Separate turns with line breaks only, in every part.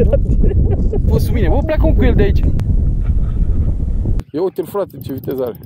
de la tine.
Poți sub mine, bă, pleacă cu el de aici. Ia uite-l, frate, ce viteză are.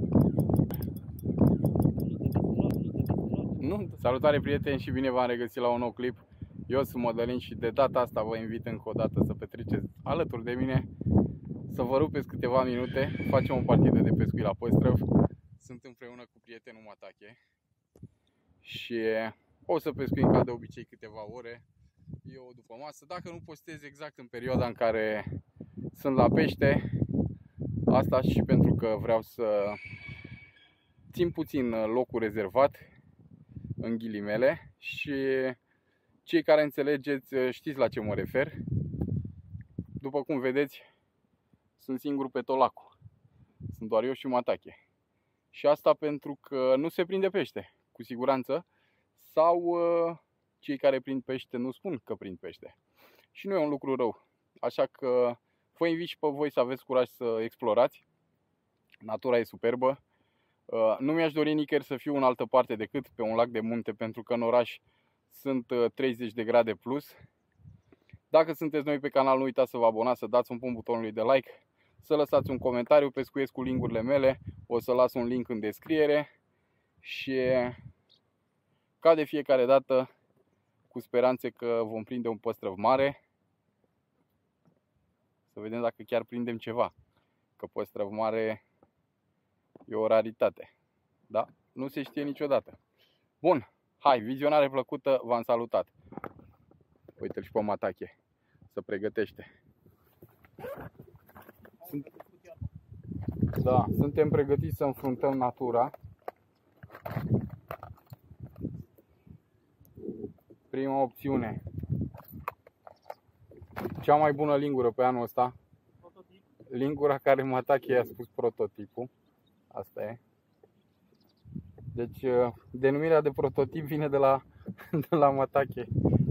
Nu? Salutare, prieteni, și bine v-am regăsit la un nou clip. Eu sunt Mădălin și de data asta vă invit încă o dată să petreceți alături de mine, să vă rupeți câteva minute, facem o partidă de pescuit la păstrăv. Sunt împreună cu prietenul Matache și o să pescuim ca de obicei câteva ore, eu după masă. Dacă nu postez exact în perioada în care sunt la pește, asta și pentru că vreau să țin puțin locul rezervat, în ghilimele, și cei care înțelegeți știți la ce mă refer. După cum vedeți, sunt singur pe tot lacul. Sunt doar eu și Matache. Și asta pentru că nu se prinde pește, cu siguranță. Sau cei care prind pește nu spun că prind pește. Și nu e un lucru rău. Așa că vă invit și pe voi să aveți curaj să explorați. Natura e superbă. Nu mi-aș dori nicăieri să fiu în altă parte decât pe un lac de munte, pentru că în oraș sunt 30 de grade plus. Dacă sunteți noi pe canal, nu uitați să vă abonați, să dați un pumn butonului de like, să lăsați un comentariu, pescuiesc cu linkurile mele, o să las un link în descriere. Și ca de fiecare dată, cu speranțe că vom prinde un păstrăv mare. Să vedem dacă chiar prindem ceva, că păstrăv mare e o raritate, da? Nu se știe niciodată. Bun, hai, vizionare plăcută, v-am salutat. Uite-l și pe Matache, se pregătește. Da, suntem pregătiți să înfruntăm natura. Prima opțiune, cea mai bună lingură pe anul ăsta. Lingura care Matache i-a spus prototipul. Asta e. Deci denumirea de prototip vine de la Matache.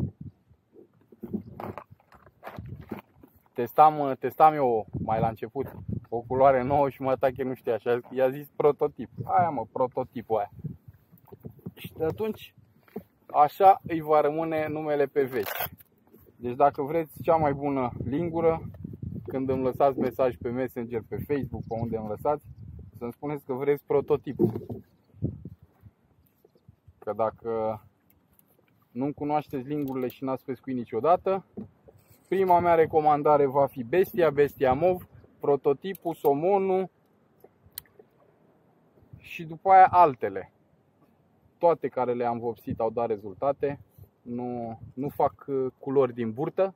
Testam eu mai la început o culoare nouă și Matache nu știa, așa i-a zis prototip. Aia mă, prototipul aia. Și de atunci așa îi va rămâne numele pe veci. Deci dacă vreți cea mai bună lingură, când îmi lăsați mesaj pe Messenger, pe Facebook, pe unde îmi lăsați, să-mi spuneți că vreți prototipul. Că dacă nu cunoașteți lingurile și n-ați pescuit niciodată, prima mea recomandare va fi bestia, bestia mov, prototipul, somonul și după aia altele. Toate care le-am vopsit au dat rezultate. Nu fac culori din burtă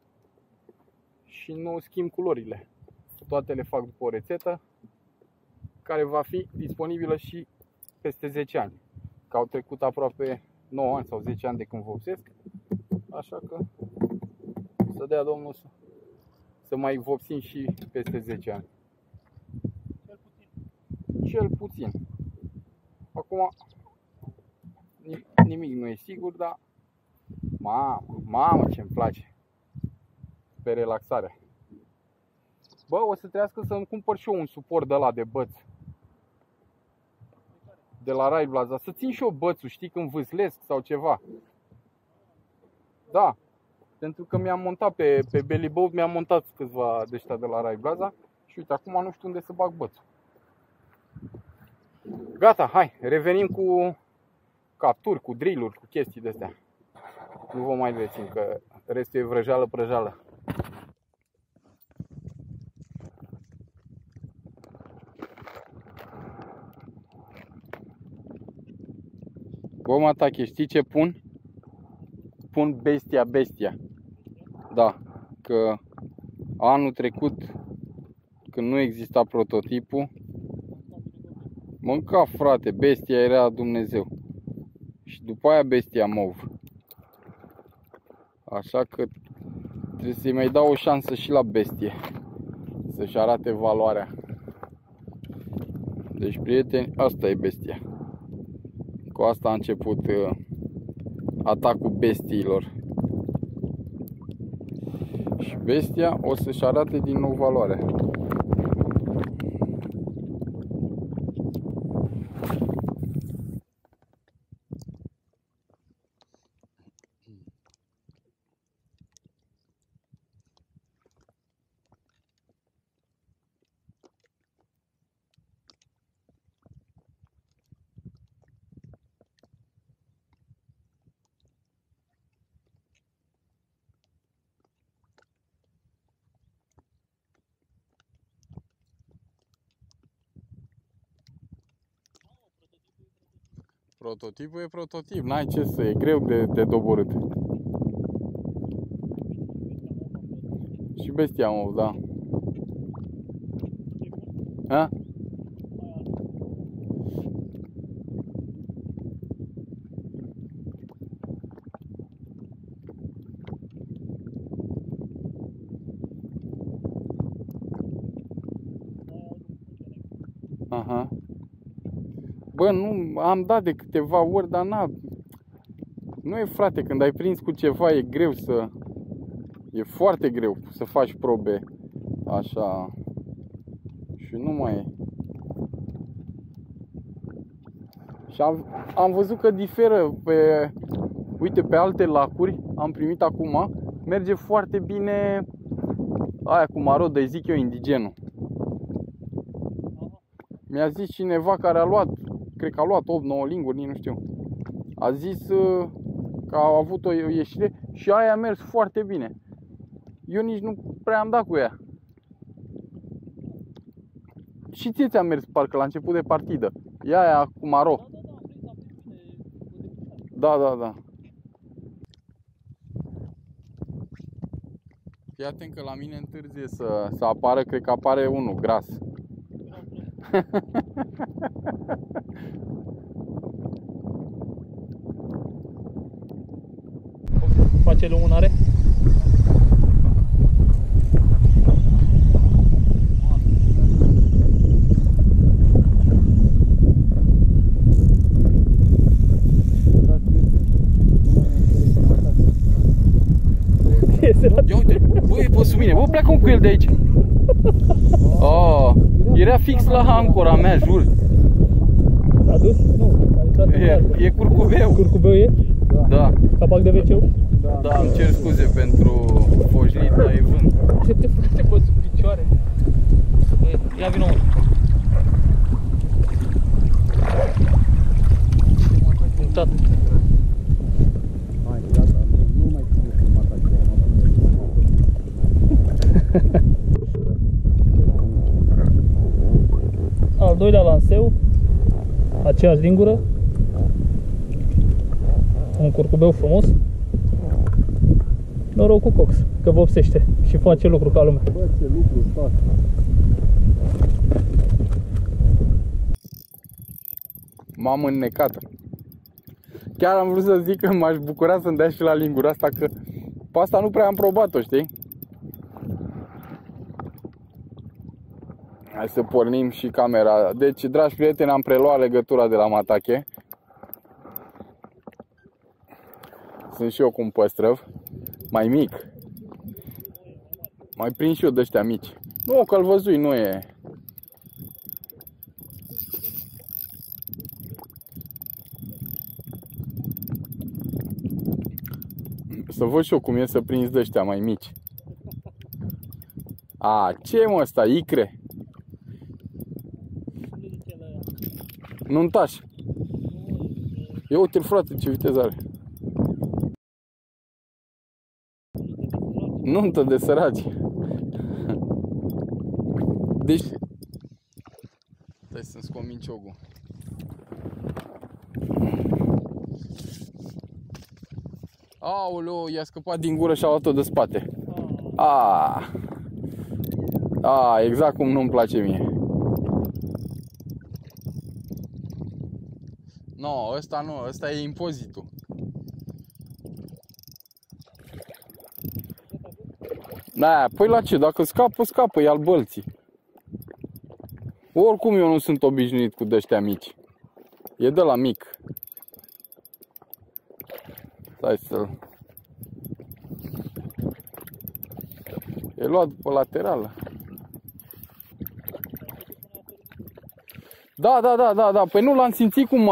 și nu schimb culorile. Toate le fac după o rețetă care va fi disponibilă și peste 10 ani. Că au trecut aproape 9 ani sau 10 ani de când vopsesc. Așa că să dea Domnul să mai vopsim și peste 10 ani. Cel puțin. Acum nimic nu e sigur, dar mamă ce-mi place pe relaxare. Bă, o să trebuiască să-mi cumpăr și eu un suport de ăla de băț de la Rai Blaza, să țin și eu bățul, știi, când vâslesc sau ceva. Da, pentru că mi-am montat pe belly boat, mi-am montat câțiva de ăștia de la Rai Blaza și uite, acum nu știu unde să bag bățul. Gata, hai, revenim cu capturi, cu drill-uri, cu chestii de astea. Nu vă mai rețin, că restul e vrăjeală, prăjeală. Bă, Matache, știi ce pun? Pun bestia, bestia. Da, că anul trecut, când nu exista prototipul, mânca, frate, bestia era Dumnezeu. Și după aia bestia mov. Așa că trebuie să-i mai dau o șansă și la bestie, să-și arate valoarea. Deci, prieteni, asta e bestia. Cu asta a început atacul bestiilor. Și bestia o să-și arate din nou valoarea. Prototipul e prototip, n-ai ce să, e greu de doborât. Și bestia mov, da. Ha? Aha. Bă, nu, am dat de câteva ori, dar nu e, frate, când ai prins cu ceva e greu să... E foarte greu să faci probe așa și nu mai e. Și am văzut că diferă pe, uite, pe alte lacuri, am primit acum, merge foarte bine aia cu marod, îi zic eu, indigenul. Mi-a zis cineva care a luat, cred că a luat 8-9 linguri, nici nu știu. A zis că a avut o ieșire și aia a mers foarte bine. Eu nici nu prea am dat cu ea. Și ție ți-a mers parcă la început de partidă. E aia cu maro. Da. Fii atent că la mine întârzie să apară, cred că apare unul gras.
Face lumânare?
Ia uite, bă, e pe sub mine, bă, pleacă cu el de aici. Oh, era fix la ancora mea, jur.
S-a dus? Nu, a intrat în barcă.
E curcubeu.
Curcubeu e?
Da.
Capac de WC-ul?
Da, îmi cer scuze pentru fojlit, dar e vânt.
Ce te face, bă, sub picioare? Ia vină unul. Mutat.
Hai, gata, nu mai ține filmat acolo.
Al doilea lanseu, aceeași lingură, un curcubeu frumos. Noroc cu cox, că vopsește și face lucru ca lumea.
Bă, ce lucru fac.
M-am înnecat. Chiar am vrut să zic că m-aș bucura să-mi dea și la lingura asta, că pe asta nu prea am probat-o, știi? Hai să pornim și camera. Deci, dragi prieteni, am preluat legătura de la Matache. Sunt și eu cu un păstrăv mai mic. Mai prind și eu de ăștia mici. Nu, că-l văzui, nu e. Să văd și eu cum e să prinzi de ăștia mai mici. A, ce mă ăsta? Icre? Nu-mi tași. Ia uite-l, frate, ce viteză are. Nuntă de săraci. Deci... Stai să-mi scot minciogul. Aoleu, i-a scăpat din gură și a luat-o de spate. Exact cum nu-mi place mie. No, ăsta nu, ăsta e impozitul. Da, păi la ce? Dacă scapă, e al bălții. Oricum eu nu sunt obișnuit cu de-ăștia mici. E de la mic. Stai să-l... E luat pe laterală. Da. Păi nu l-am simțit cum...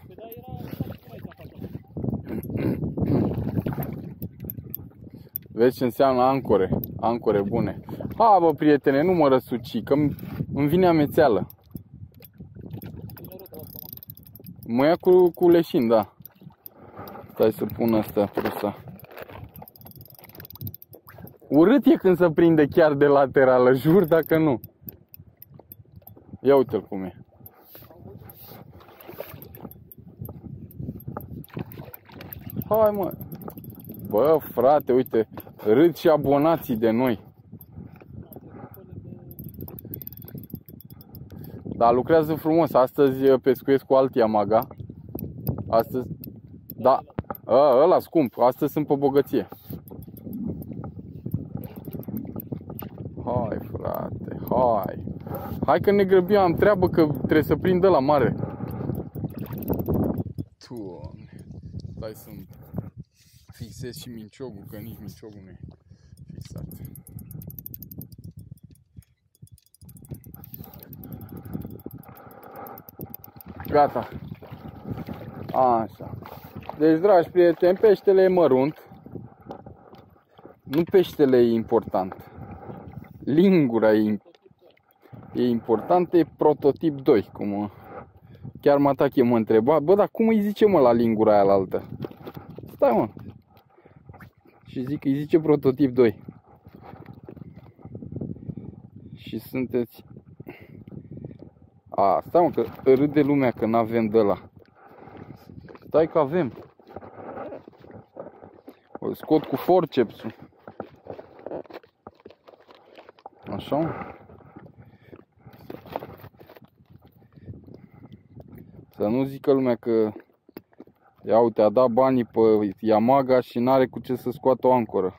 Vezi ce înseamnă ancore. Ancore bune. Ha, bă, prietene, nu mă răsuci, că îmi vine amețeală. Mă ia cu leșin, da. Stai să pun asta, prusa. Urât e când se prinde chiar de laterală, jur dacă nu. Ia uite-l cum e. Hai, mă. Bă, frate, uite, râd și abonații de noi. Dar lucrează frumos. Astăzi pescuiesc cu alt Yamaga. Astăzi, da, ăla scump. Astăzi sunt pe bogăție. Hai, frate, hai. Hai că ne grăbim, am treabă că trebuie să prind ăla mare. Doamne. Stai să-mi fixez și minciogul, că nici minciogul nu e fixat. Gata. Așa. Deci, dragi prieteni, peștele e mărunt. Nu peștele e important. Lingura e importantă, e prototip 2. Cum chiar Matache mă întreba, bă, dar cum îi zice, mă, la lingura aia la altă? Stai, mă. Și zic, îi zice prototip 2. Și sunteți... Stai, mă, că râde lumea că n-avem de ăla. Stai că avem. O scot cu forcepsul. Așa. Să nu zică lumea că ia uite, a dat banii pe Yamaga și n-are cu ce să scoată o ancoră.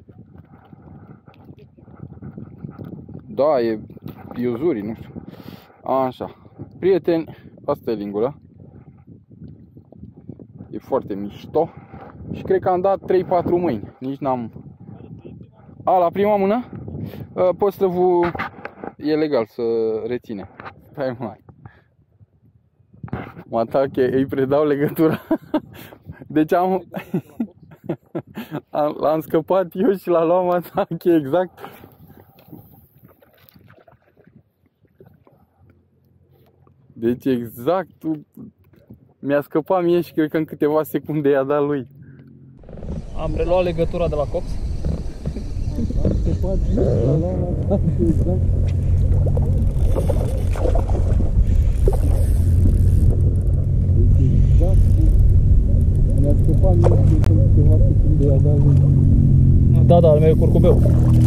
Da, e iuzuri, nu știu. Așa. Prieteni, asta e lingura. E foarte mișto. Și cred că am dat 3-4 mâini. Nici n-am... la prima mână? Poți să vă... E legal să reține. Stai, mai. Matache, îi predau legătura. Deci l-am scăpat eu și l-a luat Matache, exact. Deci exact mi-a scăpat mie și cred că în câteva secunde i-a dat lui.
Am preluat legătura de la Cox.
Am scăpat și l-a luat Matache, exact. Mi-a scăpat mie și cred că în câteva secunde i-a dat lui.
Da, al meu e curcubeu.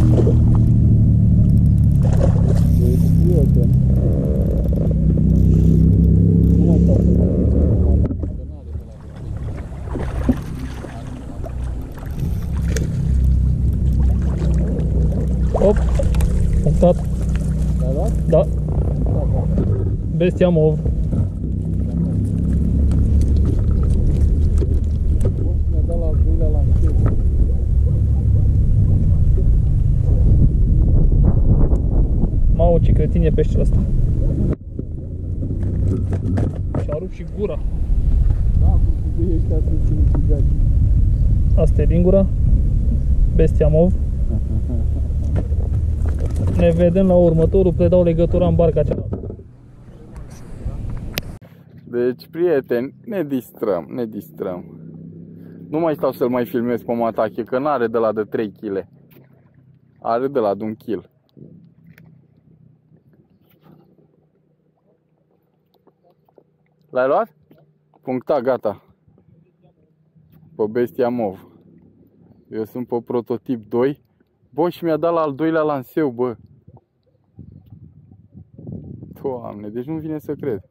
Deci, prieten. Nu mai stau să
Hop, punctat.
l-ai luat?
Da. Bestia mov.
Mi-a dat la al doilea lanseu.
Mamă, ce cretin e peștele ăsta. Și-a rupt și gura.
Da, cu cubeii ăștia sunt sinucigați.
Asta e lingura. Bestia mov. Ne vedem la următorul, predau legătura în barca cealaltă.
Deci, prieteni, ne distrăm. Nu mai stau să-l mai filmez pe Matache, că n-are de la de 3 kg. Are de la de 1 kg. L-ai luat? Punctat, gata. Pe bestia mov. Eu sunt pe prototip 2. Bă, și mi-a dat la al doilea lanseu, bă. Doamne, deci nu vine să cred.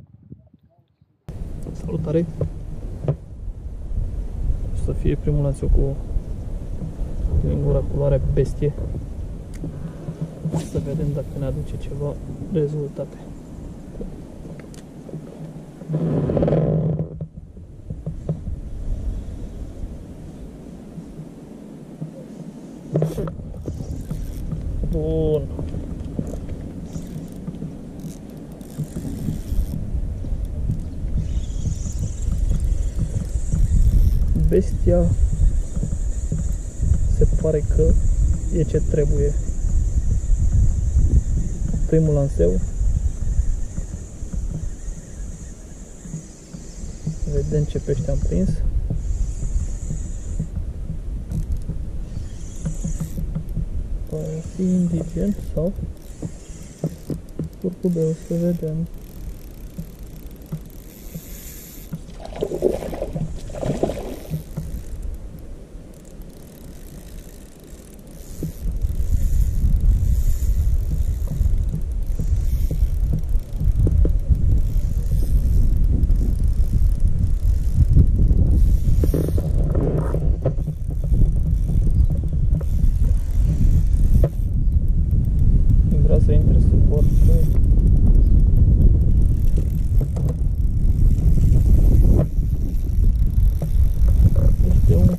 Salutare! O să fie primul lanseu cu lingura culoare bestie. Să vedem dacă ne aduce ceva rezultate. Bun. Bestia se pare că e ce trebuie. Primul lanseu. Vedem ce pește am prins. Pare fi indigen sau curcubeu, să vedem.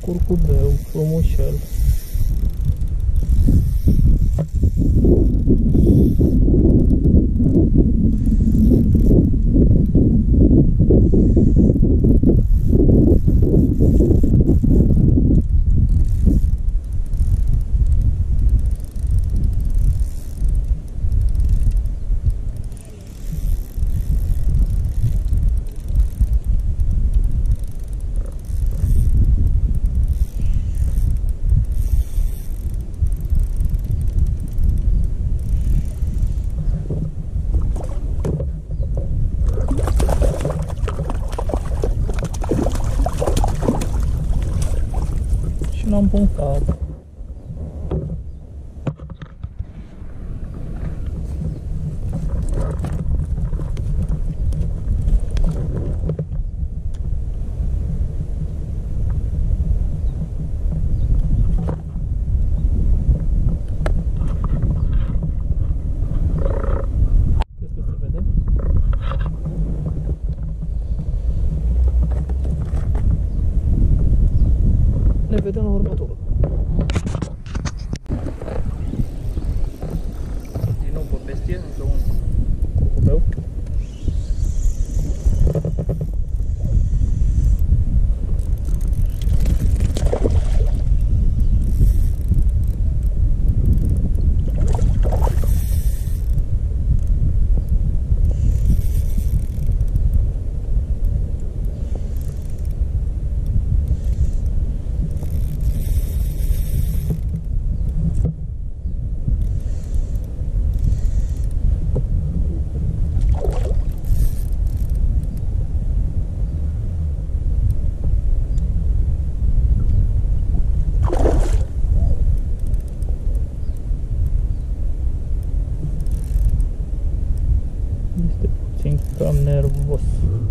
curcubeu frumușel. L-am punctat. Crezi că se vede? Ne vedem la următorul. Din nou pe bestie, încă un curcubeu. Este puțin cam nervos.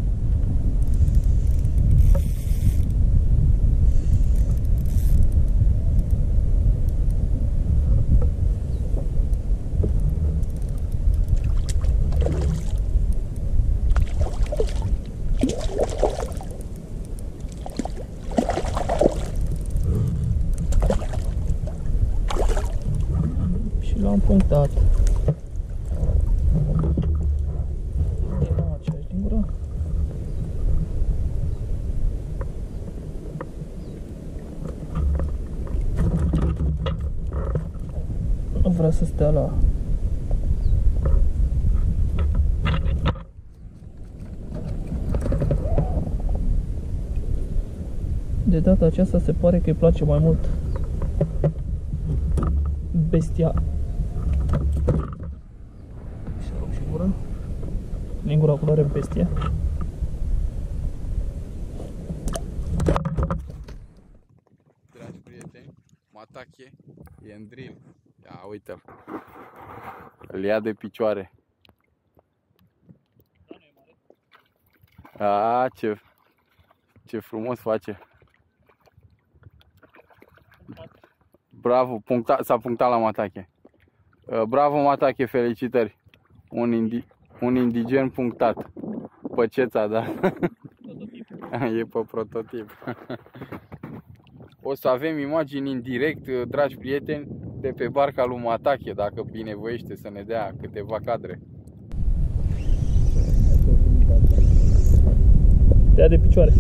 Și l-am punctat. Nu vrea să stea la... De data aceasta se pare că îi place mai mult bestia. Și luăm și gura. Lingura culoare bestie.
Dragi prieteni, Matache e în drill. Ia uite-l. Îl ia de picioare. A, ce frumos face. Bravo, s-a punctat la Matache. Bravo Matache, felicitări. Un indigen punctat. Păceța, da. E pe prototip. O să avem imagini în direct, dragi prieteni, de pe barca lui Matache, dacă binevoiește să ne dea câteva cadre.
Te ia de picioare.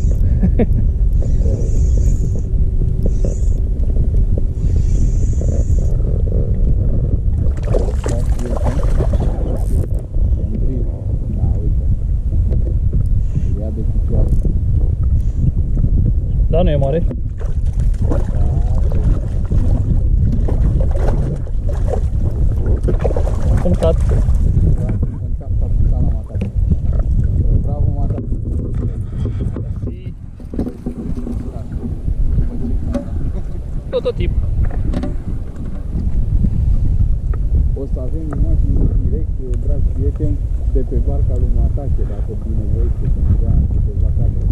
Da, nu e mare. Punctat.
Bravo, Matache.
Prototip.
O să avem imagini în direct, dragi prieteni, de pe barca lui Matache, dacă binevoiește să ne dea câteva cadre.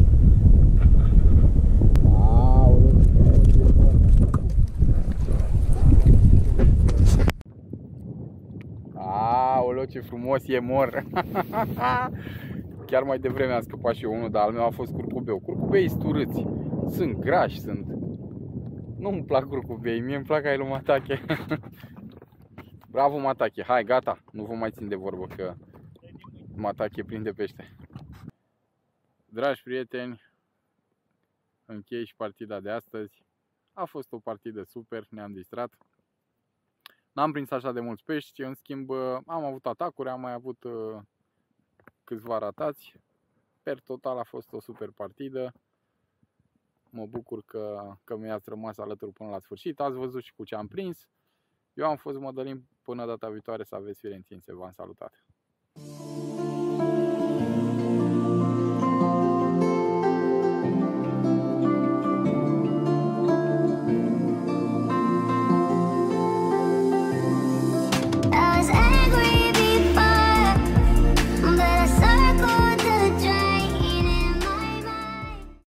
Aoleu, ce frumos e mor! Chiar mai devreme a scăpat și eu unul, dar al meu a fost curcubeu. Curcubeii sturâți Sunt grași, sunt. Nu-mi plac curcubei, mie îmi plac ai lui Matache. Bravo, Matache. Hai, gata. Nu vă mai țin de vorbă că Matache prinde pește. Dragi prieteni, închei și partida de astăzi. A fost o partidă super, ne-am distrat. N-am prins așa de mulți pești, în schimb am avut atacuri, am mai avut câțiva ratați. Per total a fost o super partidă. Mă bucur că mi-ați rămas alături până la sfârșit. Ați văzut și cu ce am prins. Eu am fost Mădălin, până data viitoare, să aveți fire în țințe. V-am salutat!